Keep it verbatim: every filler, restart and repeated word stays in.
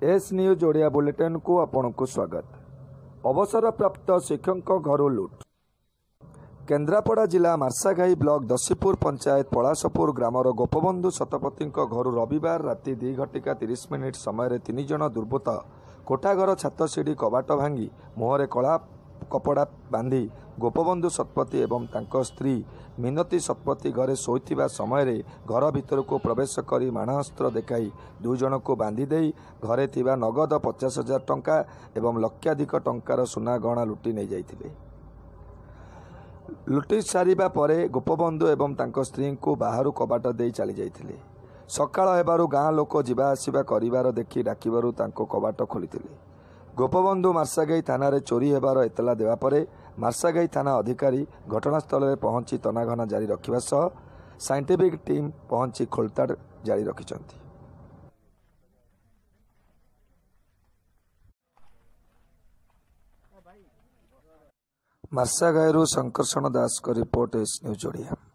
S news Odia bulletin को आपण को स्वागत। अवसर प्राप्त शिक्षक घरू लुट। केन्द्रापड़ा जिला मार्साघाई ब्लॉक दशीपुर पंचायत पलाशपुर ग्रामर गोपबंधु शतपथी घर रविवार राति दि घटिका तीस मिनिट समय तीन जन दुर्बृत्त कोठाघर छात सीढ़ी कबाट भांगी मुहरे कला कपड़ा बांधी गोपबंधु शतपथी एवं तांको स्त्री मिनती शतपथी घरे शोइथिबा समय घर भितर को प्रवेश करी माणास्त्र देखाई दुई जन को बांधी देई घरे थिबा नगद पचास हजार टंका एवं लक्षाधिक टंकार सुना गहना लुटि नहीं जाइथिले। लुटि सारिबा परे गोपबंधु एवं तांको स्त्री को बाहर कबाट देई चली जाइथिले। सकाळ हेबारु गाँ लोक जिबा आसिबा करिवार देखि डाकिबारु तांको कबाट खोलिथिले। गोपबंधु मार्साघाई थाना रे चोरी हेबार एतला देवा परे मार्साघाई थाना अधिकारी घटनास्थल में पहुंची तनाघना जारी रखिबा सह साइंटिफिक टीम पहुंची खोलताड़ जारी रखिछंती। मार्साघाईरू शंकरषण दास को रिपोर्ट एस न्यूज ओडिया।